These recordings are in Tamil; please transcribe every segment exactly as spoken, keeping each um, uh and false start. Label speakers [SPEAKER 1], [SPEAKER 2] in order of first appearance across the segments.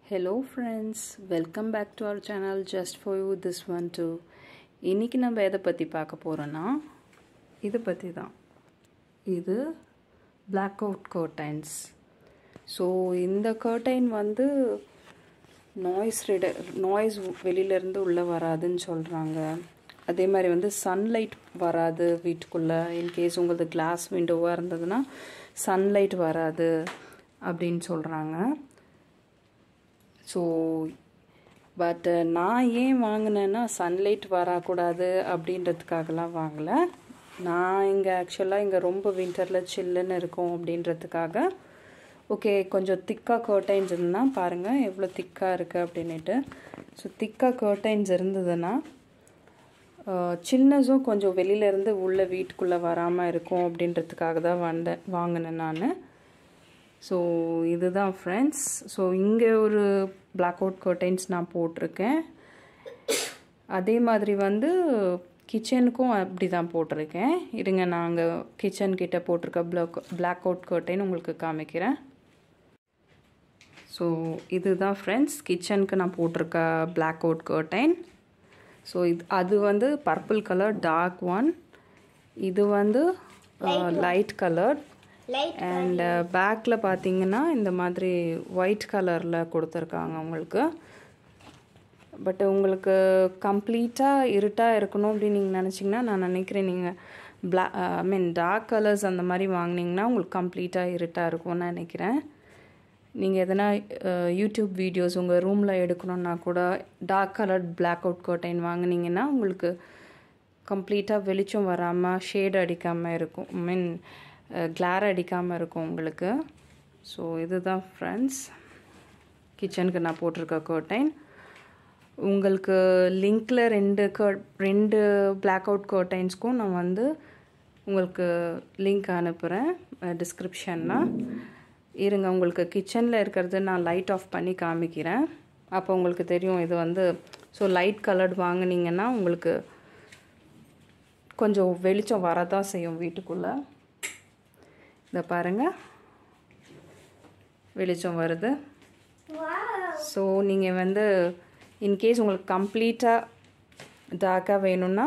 [SPEAKER 1] Hello friends, welcome back to our channel just for you this one too. இன்னைக்கு நம்ம எதை பத்தி பார்க்க போறோம்னா இது பத்தி தான். இது blackout curtains. So இந்த curtain வந்து noise noise வெளியில இருந்து உள்ள வராதுன்னு சொல்றாங்க. அதே மாதிரி வந்து sunlight வராது வீட்டுக்குள்ள. in case உங்களுக்கு glass windowவா இருந்ததுன்னா sunlight வராது அப்படினு சொல்றாங்க. So but நான் ஏன் வாங்குனேன்னா சன்லைட் வரக்கூடாது அப்படின்றதுக்காகலாம் வாங்கல. நான் இங்க एक्चुअली இங்க ரொம்ப விண்டர்ல சில்லுன்னு இருக்கும் அப்படின்றதுக்காக ஓகே கொஞ்சம் திக்கா கர்டைன்ஸ் இருந்தா பாருங்க எவ்வளவு திக்கா இருக்கு அப்படினுட்டு. சோ திக்கா கர்டைன்ஸ் இருந்ததுன்னா சில்னஸும் கொஞ்சம் வெளியில இருந்து உள்ள வீட்டுக்குள்ள வராம இருக்கும் அப்படின்றதுக்காக தான் வந்த வாங்குனேன் நான். So இதுதான் friends. So இங்க ஒரு blackout curtains நான் போட்டிருக்கேன். அதே மாதிரி வந்து கிச்சனுக்கும் அப்படி தான் போட்டிருக்கேன். இருங்க நாங்க கிச்சன் கிட்ட போட்டிருக்க blackout curtain உங்களுக்கு காமிக்கிறேன். So இதுதான் friends கிச்சனுக்கு நான் போட்டிருக்க blackout curtain. So அது வந்து purple color dark one. இது வந்து light colored. And uh, backல பாத்தீங்கன்னா இந்த மாதிரி white கலர்ல கொடுத்திருக்காங்க உங்களுக்கு. பட் உங்களுக்கு கம்ப்ளீட்டா இருட்டா இருக்கணும் அப்படி நீங்க நினைச்சீங்கன்னா நான் நினைக்கிறேன் நீங்க I mean dark colors அந்த மாதிரி வாங்குனீங்கன்னா உங்களுக்கு கம்ப்ளீட்டா இருட்டா இருக்கும்னு நினைக்கிறேன். நீங்க எதனா YouTube வீடியோஸ் உங்க ரூம்ல எடுக்கணும்னா கூட dark colored blackout curtain வாங்குனீங்கன்னா உங்களுக்கு கம்ப்ளீட்டா வெளிச்சம் வராம ஷேட் அடிக்காம இருக்கும். I mean glare அடிக்காம இருக்கும் உங்களுக்கு. சோ இதுதான் फ्रेंड्स கிச்சனுக்கு நான் போட்டிருக்க curtain. உங்களுக்கு லிங்க்ல ரெண்டு ரெண்டு blackout curtainsக்கும் நான் வந்து உங்களுக்கு லிங்க் அனுப்புறேன் டிஸ்கிரிப்ஷன்ல. இருங்க உங்களுக்கு கிச்சன்ல இருக்குறது நான் லைட் ஆஃப் பண்ணி காமிக்கிறேன். அப்ப உங்களுக்கு தெரியும் இது வந்து சோ லைட் கலர்ட் வாங்குனீங்கன்னா உங்களுக்கு கொஞ்சம் வெளிச்சம் வரதா செய்யும் வீட்டுக்குள்ள. இத பாருங்க வெளிச்சம் வருது. சோ நீங்க வந்து in case உங்களுக்கு கம்ப்ளீட்டா டார்க்கா வேணும்னா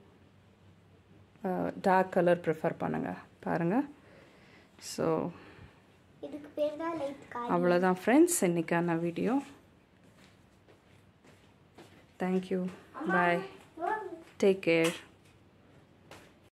[SPEAKER 1] டார்க் கலர் பிரெஃபர் பண்ணுங்க பாருங்க. சோ இதுக்கு பேர் தான் லைட் கலர். அவ்வளவுதான் फ्रेंड्स இன்னைக்கான வீடியோ. Thank you. Bye. Take care.